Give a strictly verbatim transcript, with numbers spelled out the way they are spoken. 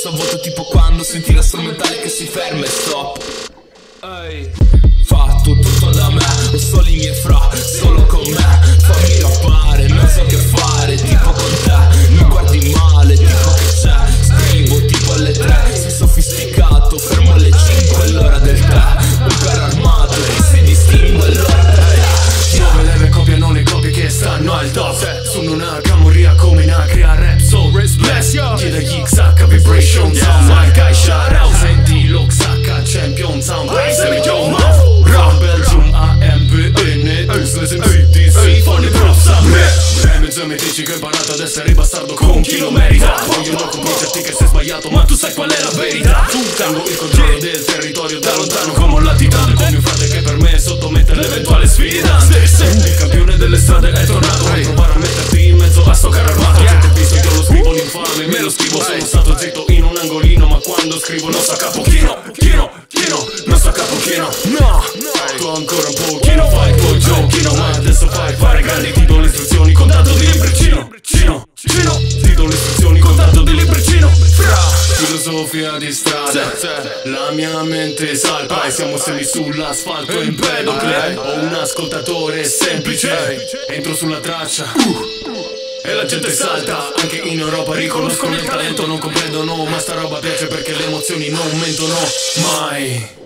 a vuoto, tipo quando senti la strumentale che si ferma e stop. Ehi, fatto tutto da me, ho solo i miei fra, solo con me. Fammi rappare, non so che fare, tipo con te. Mi guardi male, tipo che c'è. Scrivo tipo alle tre, sei sofisticato, fermo alle cinque, è l'ora del tè. Un carro armato che si distingue, è l'ora del tè. Nuove leve copiano le copie che stanno al top. Sono una camorria come una crea rap soul. Chiede gli X H vibration sound. My guy shout out. Senti lo X H champion sound. Say me yo mouth. Rap Belgium A M B N Useless M C D C Fanno i prof a me. E mezzo mi dici che ho imparato ad essere bastardo con chi lo merita. Vogliono convincerti che sei sbagliato, ma tu sai qual è la verità. Tengo il controllo del territorio da lontano come un latitante. Con mio frate che per me sottomette l'eventuale sfida. Il campione delle strade è tornato. Vuoi provare a metterti in mezzo a sto carro armato? Gente visto io lo scrivo l'infame, me lo scrivo. Sono stato zitto in un angolino, ma quando scrivo non so capochino. Chino, chino, non so capochino. No, tu ancora un pochino. Fai il tuo giochino, ma adesso fai fare grandi. Ti do le istruzioni con tanto di libricino. Cino, cino, ti do le istruzioni con tanto di libricino. Fra filosofia di strada, la mia mente salpa e siamo semi sull'asfalto in pedocle. Ho un ascoltatore semplice, entro sulla traccia e la gente salta. Anche in Europa riconoscono il talento, non comprendono, ma sta roba piace perché le emozioni non mentono mai.